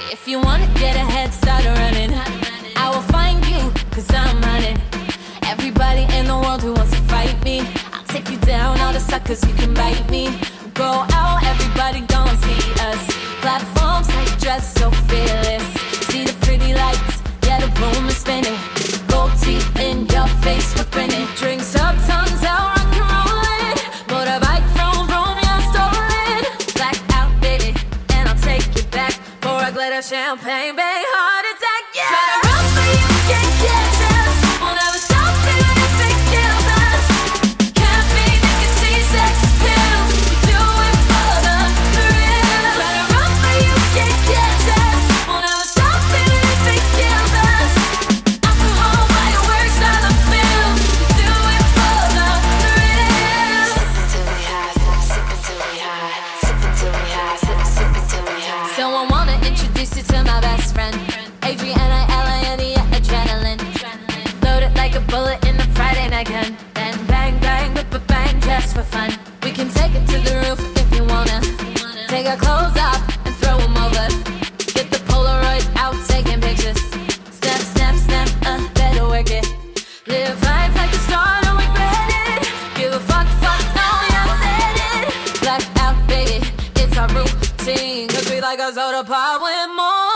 If you wanna get a head start running, I will find you, cause I'm running. Everybody in the world who wants to fight me, I'll take you down, all the suckers you can bite me. Go out, everybody gon' see us. Platforms like dress so fearless. See the pretty lights, yeah, the room is spinning. Gold teeth in your face, we're grinning. Drinks up, tongues out, rock and rollin'. Motorbike from Rome, yeah, stolen. Black out, baby, and I'll take you back for a glitter champagne, babe, heart attack, yeah. Try to run for you, can't catch us. We'll never stop even if it kills us. Caffeine, nicotine, sex pills, we do it for the thrill. Try to run for you, can't catch us. We'll never stop even if it kills us. Alcohol, fireworks, dollar bills, we do it for the thrill. Sip until we high, sip until we high, sip until we high, sip until we high. So I wanna introduce you to my best friend, Adriana, L-I-N-E, adrenaline. Loaded like a bullet in the Friday night gun. Then bang, bang, whip a bang, just for fun. We can take it to the roof if you wanna. Take our clothes off and throw them over. Get the Polaroid out, taking pictures. Snap, snap, snap, better work it. Live life like a star, don't regret it. Give a fuck, fuck, no, yeah, I said it. Black out, baby, it's our routine. Cause we like a soda pop with more.